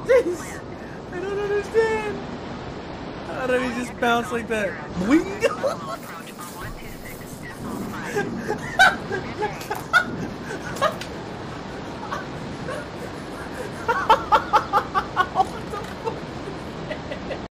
this? I don't understand. How did he just bounce like that? Boing!